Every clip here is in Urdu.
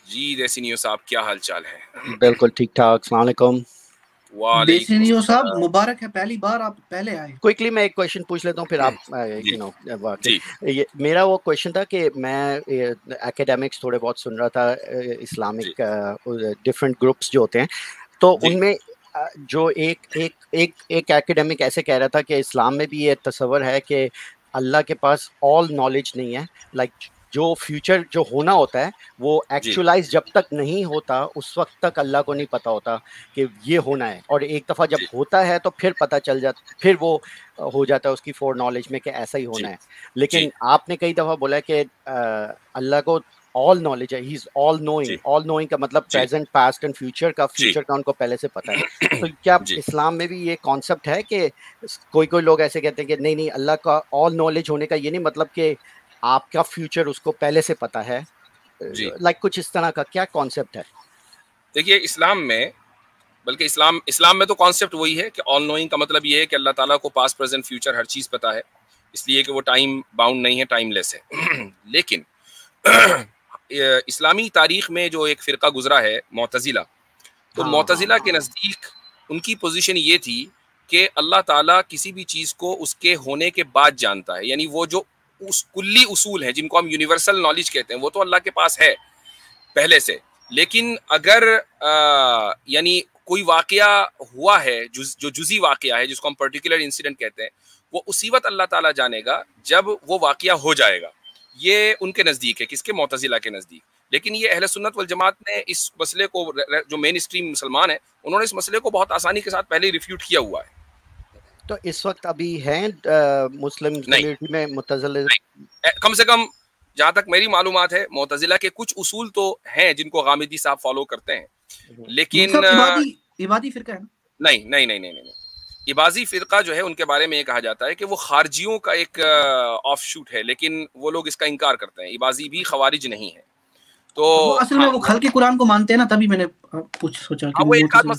جی دیسی نیو صاحب کیا حال چال ہے؟ بالکل ٹھیک ٹھاک. السلام علیکم. دیسی نیو صاحب مبارک ہے، پہلی بار آپ پہلے آئے. کوئکلی میں ایک کویشچن پوچھ لیتا ہوں پھر آپ میرا وہ کویشچن تھا کہ میں اکیڈیمکس تھوڑے بہت سن رہا تھا، اسلامک ڈفرینٹ گروپس جو ہوتے ہیں، تو ان میں جو ایک اکیڈیمک ایسے کہہ رہا تھا کہ اسلام میں بھی یہ تصور ہے کہ اللہ کے پاس آل نالج نہیں ہے، لائک جو فیوچر جو ہونا ہوتا ہے وہ ایکچولائز جب تک نہیں ہوتا اس وقت تک اللہ کو نہیں پتا ہوتا کہ یہ ہونا ہے، اور ایک دفعہ جب ہوتا ہے تو پھر پتہ چل جاتا، پھر وہ ہو جاتا ہے اس کی فور نالج میں کہ ایسا ہی ہونا ہے. لیکن آپ نے کئی دفعہ بولا کہ اللہ کو آل نالج ہے، ہی از آل نوئنگ. آل نوئنگ کا مطلب پریزنٹ، پاسٹ اینڈ فیوچر کا ان کو پہلے سے پتا ہے. تو کیا اسلام میں بھی یہ کانسیپٹ ہے کہ کوئی لوگ ایسے کہتے ہیں کہ نہیں اللہ کا آل نالج ہونے کا یہ نہیں مطلب کہ آپ کا فیوچر اس کو پہلے سے پتا ہے، لائک کچھ اس طرح کا کیا کانسیپٹ ہے؟ دیکھیے اسلام میں، بلکہ اسلام میں تو کانسیپٹ وہی ہے کہ آل نوئنگ کا مطلب یہ ہے کہ اللہ تعالیٰ کو پاسٹ پریزنٹ فیوچر ہر چیز پتا ہے، اس لیے کہ وہ ٹائم باؤنڈ نہیں ہے، ٹائم لیس ہے. لیکن اسلامی تاریخ میں جو ایک فرقہ گزرا ہے معتزلہ، تو معتزلہ کے نزدیک ان کی پوزیشن یہ تھی کہ اللہ تعالیٰ کسی بھی چیز کو اس کے ہونے کے بعد جانتا ہے، یعنی وہ جو کلی اصول ہیں جن کو ہم یونیورسل نالج کہتے ہیں وہ تو اللہ کے پاس ہے پہلے سے. لیکن اگر یعنی کوئی واقعہ ہوا ہے جو جزئی واقعہ ہے جس کو ہم پرٹیکولر انسیڈنٹ کہتے ہیں، وہ اسی وقت اللہ تعالیٰ جانے گا جب وہ واقعہ ہو جائے گا. یہ ان کے نزدیک ہے، کس کے؟ معتزلہ کے نزدیک. لیکن یہ اہل سنت والجماعت نے اس مسئلے کو، جو مین اسٹریم مسلمان ہیں انہوں نے اس مسئلے کو بہت آسانی کے ساتھ پہلے ریفیوٹ کیا ہوا ہے. تو اس وقت ابھی ہیں مسلم کمیونٹی میں معتزلہ؟ کم سے کم جہاں تک میری معلومات ہے معتزلہ کے کچھ اصول تو ہیں جن کو غامدی صاحب فالو کرتے ہیں، لیکن عبادی فرقہ ہے. نہیں. عباضی فرقہ جو ہے ان کے بارے میں یہ کہا جاتا ہے کہ وہ خارجیوں کا ایک آف شوٹ ہے، لیکن وہ لوگ اس کا انکار کرتے ہیں. عباضی بھی خوارج نہیں ہے. تو اصل میں وہ خلق قرآن کو مانتے ہیں نا، تبھی میں نے سوچا کہ وہ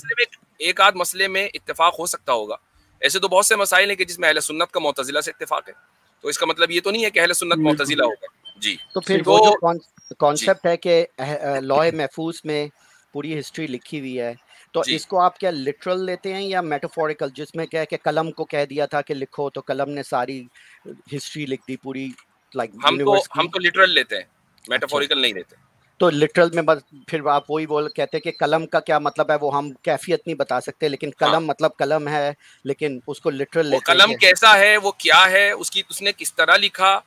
ایک آدھ مسئلے میں اتفاق ہو سکتا ہوگا. ایسے تو بہت سے مسائل ہیں کہ جس میں اہل سنت کا معتزلہ سے اتفاق ہے، تو اس کا مطلب یہ تو نہیں ہے کہ اہل سنت معتزلہ ہوگا. جی تو پھر وہ جو کانسیپٹ ہے کہ لوح محفوظ میں پوری ہسٹری لکھی ہوئی ہے، تو اس کو آپ کیا لٹرل لیتے ہیں یا میٹافوریکل، جس میں کیا ہے کہ قلم کو کہہ دیا تھا کہ لکھو تو قلم نے ساری ہسٹری لکھ دی پوری، لائک ہم تو لٹرل لیتے ہیں، میٹافوریکل نہیں لیتے. تو لٹرل میں بس پھر آپ وہی کہتے ہیں کہ قلم کا کیا مطلب ہے وہ ہم کیفیت نہیں بتا سکتے، لیکن قلم مطلب قلم ہے، لیکن اس کو لٹرل لیتے ہیں. قلم کیسا ہے، وہ کیا ہے، اس نے کس طرح لکھا.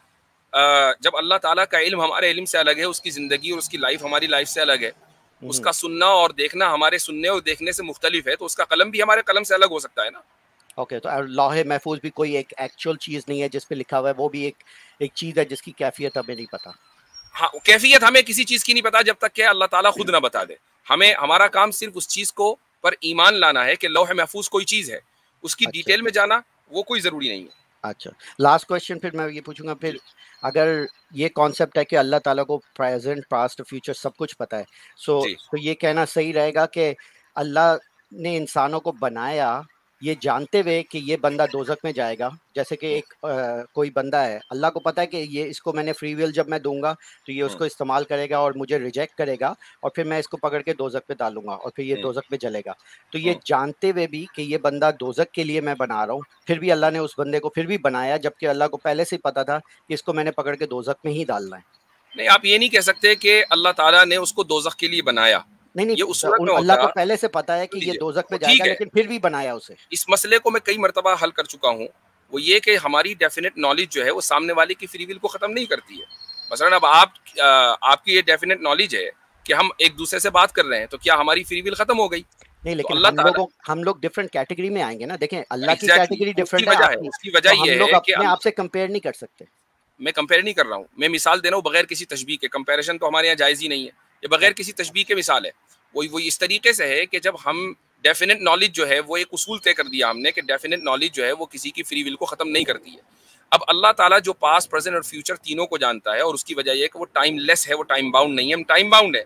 جب اللہ تعالیٰ کا علم ہمارے علم سے الگ ہے، اس کی زندگی اور اس کی لائف ہماری لائف سے الگ ہے، اس کا سننا اور دیکھنا ہمارے سننے اور دیکھنے سے مختلف ہے، تو اس کا قلم بھی ہمارے قلم سے الگ ہو سکتا ہے نا. اوکے، تو لوح محفوظ بھی کوئی ایک ایکچوئل چیز نہیں ہے جس پہ لکھا ہوا ہے، وہ بھی ایک چیز ہے جس کی کیفیت ہمیں نہیں پتا. ہاں، کیفیت ہمیں کسی چیز کی نہیں پتا جب تک کہ اللہ تعالیٰ خود نہ بتا دے. ہمارا کام صرف اس چیز کو پر ایمان لانا ہے کہ لوح محفوظ کوئی چیز ہے، اس کی ڈیٹیل میں جانا وہ کوئی ضروری نہیں ہے. اچھا، لاسٹ کویسچن پھر میں یہ پوچھوں گا، پھر اگر یہ کانسیپٹ ہے کہ اللہ تعالیٰ کو پریزنٹ، پاسٹ، فیوچر سب کچھ پتہ ہے، تو یہ کہنا صحیح رہے گا کہ اللہ نے انسانوں کو بنایا یہ جانتے ہوئے کہ یہ بندہ دوزخ میں جائے گا؟ جیسے کہ ایک کوئی بندہ ہے، اللہ کو پتہ ہے کہ یہ اس کو میں نے فری ویل جب میں دوں گا تو یہ اس کو استعمال کرے گا اور مجھے ریجیکٹ کرے گا، اور پھر میں اس کو پکڑ کے دوزخ پہ ڈالوں گا اور پھر یہ دوزخ میں جلے گا. تو یہ جانتے ہوئے بھی کہ یہ بندہ دوزخ کے لیے میں بنا رہا ہوں، پھر بھی اللہ نے اس بندے کو پھر بھی بنایا، جبکہ اللہ کو پہلے سے ہی پتا تھا کہ اس کو میں نے پکڑ کے دوزخ میں ہی ڈالنا ہے. نہیں، آپ یہ نہیں کہہ سکتے کہ اللہ تعالیٰ نے اس کو دوزخ کے لیے بنایا. نہیں، اللہ کو پہلے سے پتا ہے کہ یہ دوزخ میں جائے گا، لیکن پھر بھی بنایا اسے. اس مسئلے کو میں کئی مرتبہ حل کر چکا ہوں. وہ یہ کہ ہماری ڈیفینیٹ نالج جو ہے وہ سامنے والے کی فری ول کو ختم نہیں کرتی ہے. مثلا اب آپ کی یہ ڈیفینیٹ نالج ہے کہ ہم ایک دوسرے سے بات کر رہے ہیں، تو کیا ہماری فری ول ختم ہو گئی؟ نہیں، لیکن ہم لوگ ڈفرنٹ کیٹیگری میں آئیں گے نا. دیکھیں اللہ کی کیٹیگری ڈفرنٹ ہے، اس کی وجہ یہ ہے کہ ہم آپ سے کمپیئر نہیں کر سکتے. میں کمپیئر نہیں کر رہا ہوں، میں مثال دے رہا ہوں بغیر کسی تشبیہ کے. کمپیریشن تو ہمارے یہاں جائز ہی نہیں ہے، یہ بغیر کسی تشبیہ کے مثال ہے. وہ اس طریقے سے ہے کہ جب ہم ڈیفینیٹ نالج جو ہے وہ ایک اصول طے کر دیا ہم نے کہ ڈیفینیٹ نالج جو ہے وہ کسی کی فری ول کو ختم نہیں کرتی ہے. اب اللہ تعالیٰ جو پاسٹ، پریزنٹ اور فیوچر تینوں کو جانتا ہے، اور اس کی وجہ یہ ہے کہ وہ ٹائم لیس ہے، وہ ٹائم باؤنڈ نہیں ہے. ہم ٹائم باؤنڈ ہے،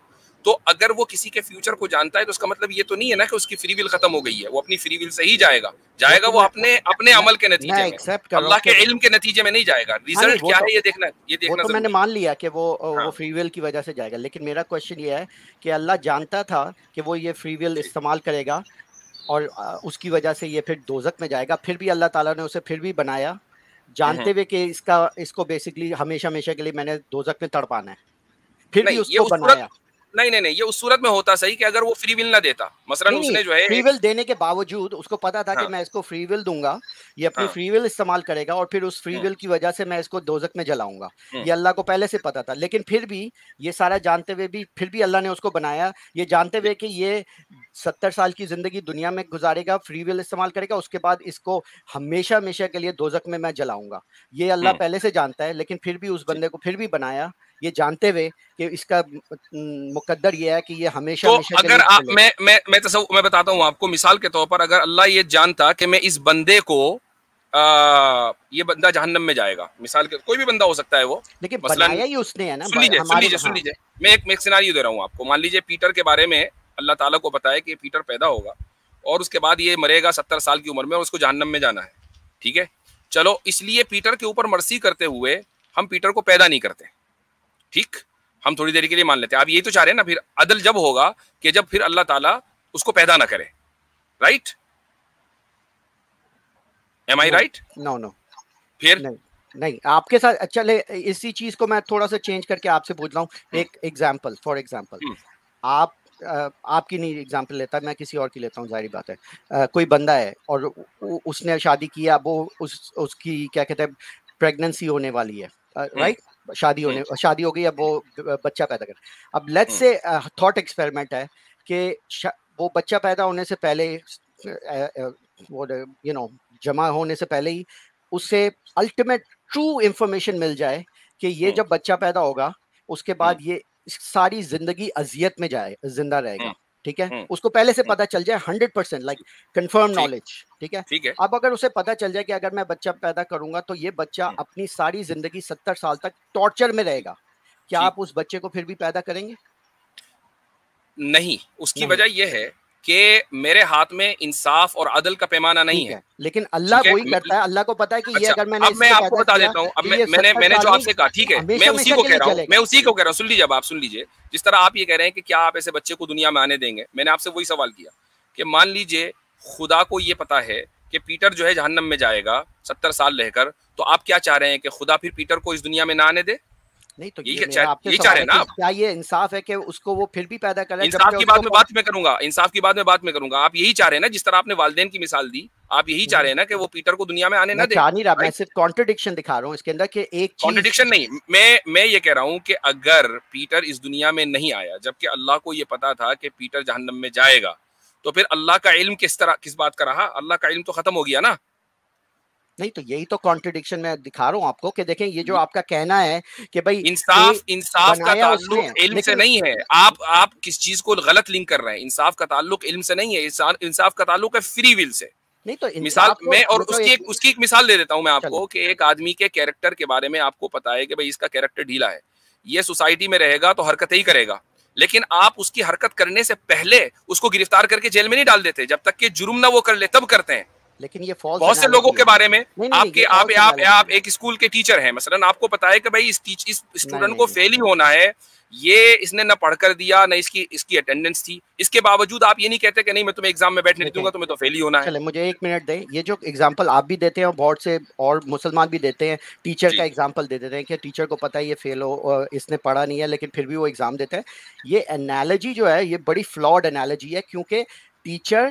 تو اگر وہ کسی کے فیوچر کو جانتا ہے تو اس کا مطلب یہ تو نہیں ہے نا کہ اس کی فری ول ختم ہو گئی ہے. وہ اپنی فری ول سے ہی جائے گا وہ اپنے عمل کے نتیجے میں, اللہ کے علم کے نتیجے میں نہیں جائے گا. ریزلٹ کیا ہے یہ دیکھنا تو میں نے مان لیا کہ وہ فری ول کی وجہ سے جائے گا, لیکن میرا کوشچن یہ ہے کہ اللہ جانتا تھا کہ وہ یہ فری ول استعمال کرے گا اور اس کی وجہ سے یہ پھر دوزخ میں جائے گا, پھر بھی اللہ تعالیٰ نے اسے پھر بھی بنایا جانتے ہوئے کہ اس کو بیسکلی ہمیشہ کے لیے میں نے دوزخ میں تڑپانا ہے, پھر بھی اس کو بنایا. نہیں, یہ اس صورت میں ہوتا صحیح کہ اگر وہ فری ول نہ دیتا, مثلا اس نے جو ہے فری ول دینے کے باوجود اس کو پتا تھا کہ میں اس کو فری ول دوں گا, یہ اپنی فری ول استعمال کرے گا اور پھر اس فری ول کی وجہ سے میں اس کو دوزخ میں جلاؤں گا, یہ اللہ کو پہلے سے پتا تھا. لیکن پھر بھی یہ سارا جانتے ہوئے بھی پھر بھی اللہ نے اس کو بنایا, یہ جانتے ہوئے کہ یہ 70 سال کی زندگی دنیا میں گزارے گا, فری ول استعمال کرے گا, اس کے بعد اس کو ہمیشہ کے لیے دوزخ میں جلاؤں گا. یہ اللہ پہلے سے جانتا ہے, لیکن پھر بھی اس بندے کو پھر بھی بنایا یہ جانتے ہوئے کہ اس کا مقدر یہ ہے کہ یہ ہمیشہ اگر میں بتاتا ہوں آپ کو مثال کے طور پر, اگر اللہ یہ جانتا کہ میں اس بندے کو یہ بندہ جہنم میں جائے گا, مثال کے کوئی بھی بندہ ہو سکتا ہے وہ, لیکن بنایا ہی اس نے ہے نا. سن لیجیے میں ایک سیناریو دے رہا ہوں آپ کو. مان لیجیے پیٹر کے بارے میں اللہ تعالیٰ کو پتا ہے کہ پیٹر پیدا ہوگا اور اس کے بعد یہ مرے گا 70 سال کی عمر میں اور اس کو جہنم میں جانا ہے, ٹھیک ہے. چلو اس لیے پیٹر کے اوپر مرسی کرتے ہوئے ہم پیٹر کو پیدا نہیں کرتے, ٹھیک, ہم تھوڑی دیر کے لیے مان لیتے ہیں. آپ یہی تو چاہ رہے ہیں نا, پھر عدل جب ہوگا کہ جب پھر اللہ تعالیٰ اس کو پیدا نہ کرے, right, am I right? No پھر نہیں آپ کے ساتھ چلے اسی چیز کو میں تھوڑا سا چینج کر کے آپ سے پوچھ رہا ہوں. ایک ایگزامپل, فار ایگزامپل آپ کی نہیں ایگزامپل لیتا, میں کسی اور کی لیتا ہوں. ظاہری بات ہے کوئی بندہ ہے اور اس نے شادی کیا, وہ اس کی کیا کہتے ہیں پریگننسی ہونے والی ہے, رائٹ, شادی ہو گئی, اب وہ بچہ پیدا کر. اب لیٹس سے تھاٹ ایکسپیریمنٹ ہے کہ وہ بچہ پیدا ہونے سے پہلے جمع ہونے سے پہلے ہی اس سے الٹیمیٹ ٹرو انفارمیشن مل جائے کہ یہ جب بچہ پیدا ہوگا اس کے بعد یہ ساری زندگی اذیت میں زندہ رہے گا, ٹھیک ہے. اس کو پہلے سے پتا چل جائے 100% لائک کنفرم نالج, ٹھیک ہے. اب اگر اسے پتا چل جائے کہ اگر میں بچہ پیدا کروں گا تو یہ بچہ اپنی ساری زندگی 70 سال تک ٹارچر میں رہے گا, کیا آپ اس بچے کو پھر بھی پیدا کریں گے؟ نہیں, اس کی وجہ یہ ہے کہ میرے ہاتھ میں انصاف اور عدل کا پیمانہ نہیں ہے, لیکن اللہ وہی کرتا ہے. اللہ کو پتا ہے کہ یہ اگر اب میں آپ کو بتا دیتا ہوں, اب میں نے جو آپ سے کہا, ٹھیک ہے, میں اسی کو کہہ رہا ہوں, سن لیجیے, اب آپ سن لیجیے. جس طرح آپ یہ کہہ رہے ہیں کہ کیا آپ ایسے بچے کو دنیا میں آنے دیں گے, میں نے آپ سے وہی سوال کیا کہ مان لیجیے خدا کو یہ پتا ہے کہ پیٹر جو ہے جہنم میں جائے گا 70 سال رہ کر, تو آپ کیا چاہ رہے ہیں کہ خدا پھر پیٹر کو اس دنیا میں نہ آنے دے؟ نہیں تو یہ چاہ رہے ہیں نا, کیا یہ انصاف ہے کہ اس کو وہ پھر بھی پیدا کرے؟ انصاف کی بات میں بات میں کروں گا. آپ یہی چاہ رہے ہیں نا, جس طرح آپ نے والدین کی مثال دی, آپ یہی چاہ رہے ہیں نا کہ وہ پیٹر کو دنیا میں آنے نہ دے. چاہ نہیں رہا, میں صرف کانٹرڈکشن دکھا رہا ہوں اس کے اندر کہ ایک کانٹرڈکشن نہیں, میں یہ کہہ رہا ہوں کہ اگر پیٹر اس دنیا میں نہیں آیا جبکہ اللہ کو یہ پتا تھا کہ پیٹر جہنم میں جائے گا, تو پھر اللہ کا علم کس بات کا رہا؟ اللہ کا علم تو ختم ہو گیا نا. نہیں تو یہی تو کانٹرڈکشن میں دکھا رہا ہوں آپ کو کہ دیکھیں یہ جو آپ کا کہنا ہے کہ بھائی انصاف کا تعلق علم سے نہیں ہے. آپ کس چیز کو غلط لنک کر رہے ہیں. انصاف کا تعلق علم سے نہیں ہے, انصاف کا تعلق ہے فری ول سے. نہیں تو مثال میں اور اس کی ایک مثال دے دیتا ہوں میں آپ کو کہ ایک آدمی کے کیریکٹر کے بارے میں آپ کو پتا ہے کہ بھائی اس کا کیریکٹر ڈھیلا ہے, یہ سوسائٹی میں رہے گا تو حرکتیں ہی کرے گا, لیکن آپ اس کی حرکت کرنے سے پہلے اس کو گرفتار کر کے جیل میں نہیں ڈال دیتے, جب تک کہ جرم نہ وہ کر لے تب کرتے ہیں. لیکن یہ بہت سے لوگوں کے بارے میں آپ ایک اسکول کے ٹیچر ہیں, مثلا آپ کو پتا ہے کہ بھائی اس اسٹوڈنٹ کو فیل ہی ہونا ہے, یہ اس نے نہ پڑھ کر دیا نہ اس کی اٹینڈنس تھی, اس کے باوجود آپ یہ نہیں کہتے کہ نہیں میں تمہیں ایگزام میں بیٹھنے نہیں دوں گا, تمہیں تو فیل ہی ہونا ہے. چلے مجھے 1 منٹ دیں. یہ جو ایگزامپل آپ بھی دیتے ہیں اور بہت سے اور مسلمان بھی دیتے ہیں, ٹیچر کا ایگزامپل دے دیتے ہیں کہ ٹیچر کو پتا ہے یہ فیل ہو, اس نے پڑھا نہیں ہے لیکن پھر بھی وہ ایگزام دیتا ہے. یہ انالوجی جو ہے یہ بڑی فلاڈ انالوجی ہے, کیونکہ ٹیچر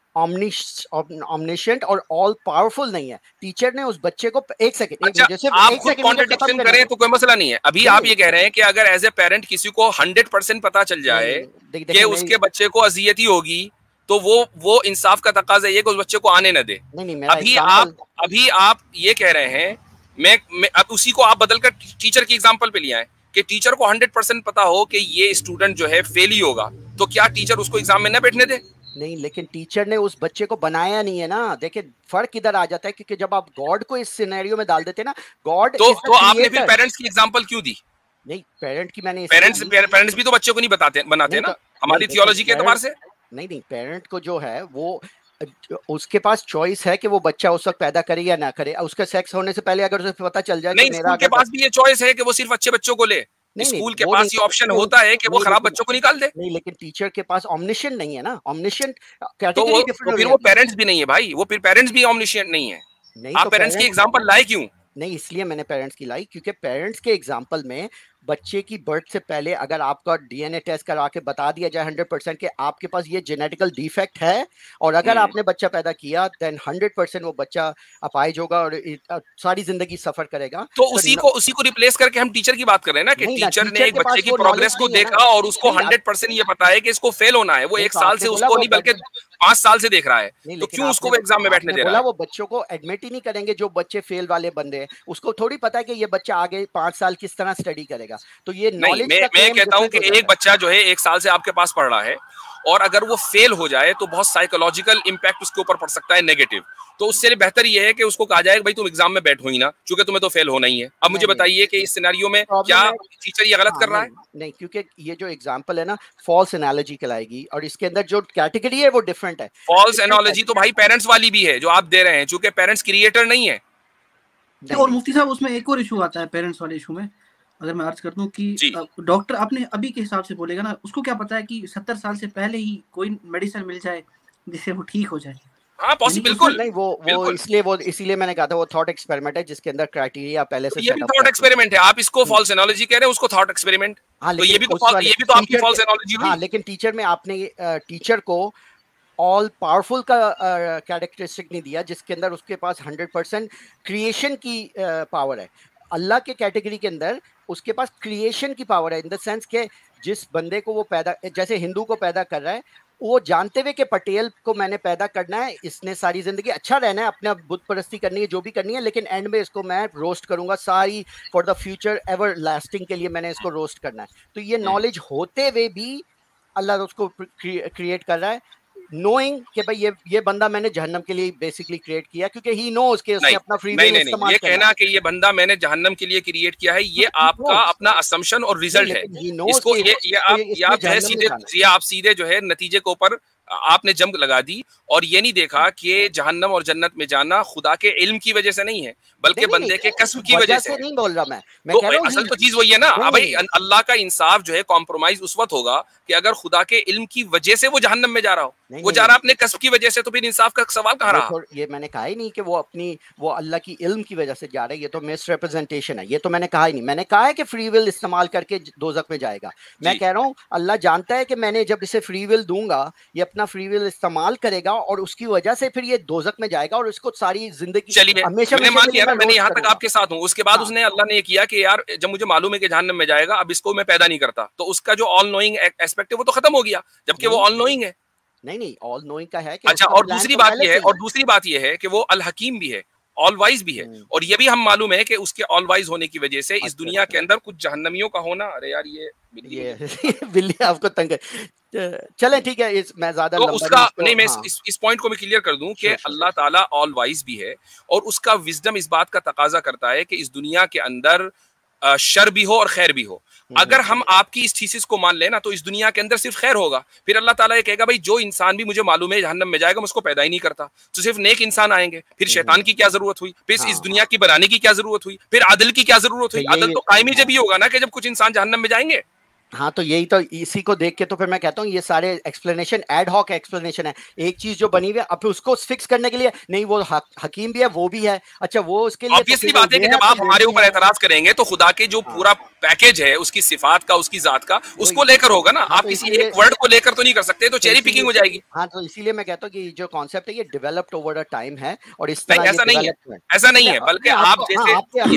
omniscient اور all powerful نہیں ہے. ٹیچر نے اس بچے کو ایک سیکنڈ آپ خود کانٹرڈکشن کریں تو کوئی مسئلہ نہیں ہے. ابھی آپ یہ کہہ رہے ہیں کہ اگر ایز اے پیرنٹ کسی کو 100% پتا چل جائے کہ اس کے بچے کو اذیت ہی ہوگی تو وہ انصاف کا تقاضا یہ کہ اس بچے کو آنے نہ دے. ابھی آپ یہ کہہ رہے ہیں, میں اب اسی کو آپ بدل کر ٹیچر کی ایگزامپل پہ لے آئے کہ ٹیچر کو 100% پتا ہو کہ یہ اسٹوڈنٹ جو ہے فیل ہی ہوگا, تو کیا ٹیچر اس کو ایگزام میں نہ بیٹھنے دے؟ نہیں, لیکن ٹیچر نے اس بچے کو بنایا نہیں ہے نا. دیکھیں فرق ادھر آ جاتا ہے, کیونکہ جب آپ گاڈ کو اس سینیریو میں ڈال دیتے ہیں نا, گاڈ تو آپ نے پھر پیرنٹس کی ایگزامپل کیوں دی؟ नहीं, पेरेंट की मैंने पेरेंट्स भी तो बच्चे को नहीं बनाते ना हमारी थियोलॉजी के एतबार से। नहीं, पेरेंट को जो है वो उसके पास चॉइस है कि वो बच्चा उस वक्त पैदा करे या ना करे, उसका सेक्स होने से पहले अगर उसे पता चल जाए नहीं, स्कूल के पास भी ये चॉइस है कि वो सिर्फ अच्छे बच्चों को ले, स्कूल के पास ये ऑप्शन होता है कि वो खराब बच्चों को निकाल दे। नहीं, लेकिन टीचर के पास ऑमनिशिएंट नहीं है ना, ऑमनिशिएंट कैटेगरी डिफरेंट। तो फिर वो पेरेंट्स भी नहीं है भाई, वो फिर पेरेंट्स भी ऑमनिशिएंट नहीं है। आप पेरेंट्स की एग्जांपल लाए क्यों? नहीं, इसलिए मैंने पेरेंट्स की लाई क्योंकि पेरेंट्स के एग्जांपल में बच्चे की बर्थ से पहले अगर आपका डीएनए टेस्ट करा के बता दिया जाए 100% कि आपके पास ये जेनेटिकल डिफेक्ट है, और अगर आपने बच्चा पैदा किया देन 100% वो बच्चा अपाहिज होगा और सारी जिंदगी सफर करेगा। तो उसी को रिप्लेस करके हम टीचर की बात कर रहे हैं ना कि टीचर ने एक बच्चे की प्रोग्रेस को देखा और उसको 100% ये पता है कि इसको फेल होना है, वो 1 साल से उसको नहीं बल्कि 5 साल से देख रहा है, तो क्यों उसको वो एग्जाम में बैठने दे रहा है? वो बच्चों को एडमिट ही नहीं करेंगे, जो बच्चे फेल वाले बंदे हैं उसको थोड़ी पता है कि ये बच्चा आगे 5 साल किस तरह स्टडी करेगा। तो ये मैं कहता हूं कि एक बच्चा जो है 1 साल से आपके पास पढ़ रहा है और अगर वो फेल हो जाए तो बहुत साइकोलॉजिकल इंपैक्ट उसके ऊपर पड़ सकता है नेगेटिव, तो उससे बेहतर ये है कि उसको कहा जाए भाई तुम एग्जाम में बैठो ही ना, क्योंकि तुम्हें तो फेल होना ही है। अब मुझे बताइए कि इस सिनेरियो में क्या टीचर ये गलत कर रहा है? नहीं, क्योंकि ये जो एग्जांपल है ना फॉल्स एनालॉजी कहलाएगी और इसके अंदर जो कैटेगरी है वो डिफरेंट है। फॉल्स एनालॉजी तो भाई पेरेंट्स वाली भी है जो आप दे रहे हैं, चूंकि पेरेंट्स क्रिएटर नहीं है। और मुफ्ती साहब उसमें एक और इशू आता है पेरेंट्स वाले इशू में, अगर मैं अर्ज कर दूं कि डॉक्टर आपने अभी के हिसाब से बोलेगा ना, उसको क्या पता है कि 70 साल से पहले ही कोई मेडिसिन मिल जाए जिससे वो ठीक हो जाए। हाँ पॉसिबल, बिल्कुल नहीं, वो इसीलिए मैंने कहा था वो थॉट एक्सपेरिमेंट है जिसके अंदर क्राइटेरिया पहले से ये भी थॉट एक्सपेरिमेंट है। आप इसको फॉल्स एनालॉजी कह रहे हैं, उसको थॉट एक्सपेरिमेंट, तो ये भी तो आपकी फॉल्स एनालॉजी हुई। हाँ, लेकिन टीचर में आपने टीचर को ऑल पावरफुल का कैरेक्टरिस्टिक नहीं दिया जिसके अंदर उसके पास 100% क्रिएशन की पावर है। अल्लाह के कैटेगरी के अंदर उसके पास क्रिएशन की पावर है इन द सेंस के जिस बंदे को वो पैदा, जैसे हिंदू को पैदा कर रहा है, वो जानते हुए कि पटेल को मैंने पैदा करना है, इसने सारी जिंदगी अच्छा रहना है, अपना बुत परस्ती करनी है, जो भी करनी है, लेकिन एंड में इसको मैं रोस्ट करूंगा sorry for the future everlasting के लिए मैंने इसको रोस्ट करना है। तो ये नॉलेज होते हुए भी अल्लाह उसको क्रिएट कर रहा है, नोइंग कि भाई ये बंदा मैंने जहन्नम के लिए बेसिकली क्रिएट किया, क्योंकि ही नोज के उसने अपना फ्री विल इस्तेमाल ये कहना कि ये बंदा मैंने जहन्नम के लिए क्रिएट किया है, ये आपका अपना असम्पशन और रिजल्ट है। इसको ये आप सीधे जो है नतीजे के ऊपर आपने जंप लगा दी और ये नहीं देखा कि जहन्नम और जन्नत में जाना खुदा के इल्म की वजह से नहीं है बल्कि बंदे के कसब की वजह से। नहीं बोल रहा मैं तो कह रहा हूं असल तो चीज वही है ना। भाई अल्लाह का इंसाफ जो है कॉम्प्रोमाइज उस वक्त होगा कि अगर खुदा के इल्म की वजह से वो जहन्नम में जा रहा हो, वो जा रहा अपने कसब की वजह से, तो फिर इंसाफ का सवाल कहाँ रहा? ये मैंने कहा ही नहीं कि वो अल्लाह की इल्म की वजह से जा रहा है, ये तो मिस रिप्रेजेंटेशन है, ये तो मैंने कहा ही नहीं। मैंने कहा है कि फ्री विल इस्तेमाल करके दोज़ख में जाएगा। मैं कह रहा हूँ अल्लाह जानता है कि मैंने जब इसे फ्री विल दूंगा ये अपना फ्री विल इस्तेमाल करेगा और उसकी वजह से फिर ये दोज़ख में जाएगा और इसको सारी जिंदगी हमेशा मैंने मान लिया ना, मैंने यहाँ तक आपके साथ हूँ। उसके बाद उसने अल्लाह ने ये किया कि यार जब मुझे मालूम है कि जहन्नम में जाएगा, अब इसको मैं पैदा नहीं करता, तो उसका जो ऑल नोइंग एस्पेक्ट है वो तो खत्म हो गया, जबकि वो ऑल नोइंग है। नहीं, ऑल नोइंग का है कि अच्छा, और दूसरी बात ये है कि वो अल हकीम भी है, ऑल वाइज भी है, और ये भी हम मालूम है कि उसके ऑल वाइज होने की वजह से इस दुनिया के अंदर कुछ जहन्नमियों का होना। अरे यार ये बिल्ली आपको तंग चले, ठीक है, मैं ज्यादा तो उसका नहीं, मैं इस पॉइंट को मैं क्लियर कर दूं कि अल्लाह ताला ऑल वाइज भी है और उसका विजडम इस बात का तकाजा करता है कि इस दुनिया के अंदर शर भी हो और खैर भी हो। अगर हम आपकी इस थीसिस को मान लेना तो इस दुनिया के अंदर सिर्फ खैर होगा, फिर अल्लाह ताला ये कहेगा भाई जो इंसान भी मुझे मालूम है जहन्नम में जाएगा मैं उसको पैदा ही नहीं करता, तो सिर्फ नेक इंसान आएंगे, फिर शैतान की क्या जरूरत हुई, फिर इस दुनिया की बनाने की क्या जरूरत हुई, फिर आदिल की क्या जरूरत हुई? आदिल तो कायम ही जब ही होगा ना कि जब कुछ इंसान जहन्नम में जाएंगे। हाँ, तो यही तो, इसी को देख के तो फिर मैं कहता हूँ ये सारे एक्सप्लेनेशन एड हॉक एक्सप्लेनेशन है। एक चीज जो बनी हुई है अब उसको फिक्स करने के लिए नहीं, वो हकीम भी है वो भी है, अच्छा वो उसके लिए ऑब्वियसली बात है कि जब आप हमारे ऊपर एतराज करेंगे तो खुदा के जो पूरा पैकेज है उसकी सिफात का, उसकी जात का, उसको लेकर होगा ना। आप किसी एक वर्ड को लेकर तो नहीं कर सकते, तो चेरी पिकिंग हो जाएगी। हाँ, तो इसीलिए मैं कहता हूँ कि जो कॉन्सेप्ट है ये डेवलप्ड ओवर अ टाइम है और इस तरह ऐसा नहीं है, बल्कि आप जैसे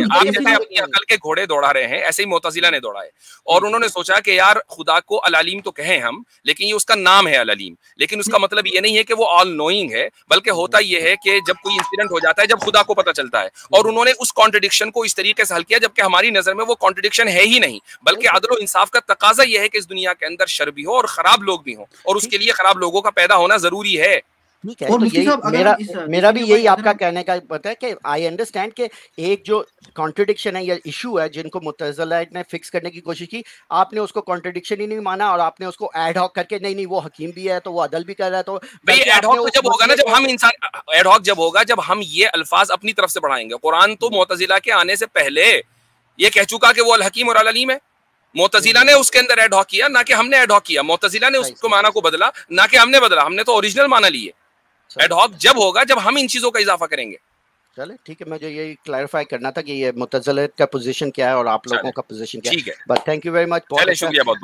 अपनी अकल के घोड़े दौड़ा रहे हैं ऐसे ही मुतज़िला ने दौड़ा है और उन्होंने सोचा कि यार खुदा को अल अलीम तो कहें हम, लेकिन ये उसका नाम है अल अलीम, लेकिन उसका मतलब ये नहीं है कि वो ऑल नोइंग है, बल्कि होता ये है कि जब कोई इंसिडेंट हो जाता है जब खुदा को पता चलता है, और उन्होंने उस कॉन्ट्रडिक्शन को इस तरीके से हल किया जबकि हमारी नजर में वो कॉन्ट्रडिक्शन है ही नहीं, बल्कि अदल और इंसाफ का तकाजा ये है कि इस दुनिया के अंदर शर भी हो और खराब लोग भी हो और उसके लिए खराब लोगों का पैदा होना जरूरी है। ٹھیک ہے. تو یہی میرا بھی یہی آپ کا کہنے کا پتا ہے کہ آئی انڈرسٹینڈ کہ ایک جو کانٹرڈکشن ہے یا ایشو ہے جن کو متزلہ نے فکس کرنے کی کوشش کی, آپ نے اس کو کانٹرڈکشن ہی نہیں مانا اور آپ نے اس کو ایڈ ہاک کر کے نہیں وہ حکیم بھی ہے تو وہ عدل بھی کر رہا ہے. تو ایڈ ہاک جب ہوگا نا, جب ہم انسان ایڈ ہاک جب ہوگا جب ہم یہ الفاظ اپنی طرف سے بڑھائیں گے. قرآن تو معتزلہ کے آنے سے پہلے یہ کہہ چکا کہ وہ الحکیم اور العلیم ہے. معتزلہ نے اس کے اندر ایڈ ہاک کیا, نہ کہ ہم نے ایڈ ہاک کیا. معتزلہ نے اس کو معنی کو بدلا, نہ کہ ہم نے بدلا. ہم نے تو اوریجنل معنی لیے. ایڈ ہاک جب ہوگا جب ہم ان چیزوں کا اضافہ کریں گے. چلے ٹھیک ہے, مجھے یہی کلیریفائی کرنا تھا کہ یہ معتزلہ کا پوزیشن کیا ہے اور آپ لوگوں کا پوزیشن کیا ہے. ٹھیک ہے, but thank you very much. چلے شکریہ بہت.